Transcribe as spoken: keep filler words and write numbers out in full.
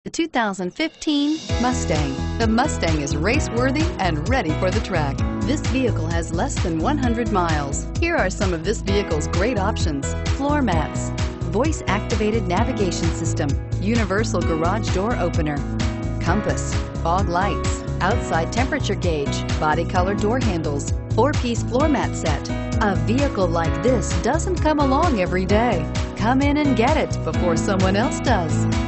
The two thousand fifteen Mustang. The Mustang is race-worthy and ready for the track. This vehicle has less than one hundred miles. Here are some of this vehicle's great options: floor mats, voice-activated navigation system, universal garage door opener, compass, fog lights, outside temperature gauge, body color door handles, four-piece floor mat set. A vehicle like this doesn't come along every day. Come in and get it before someone else does.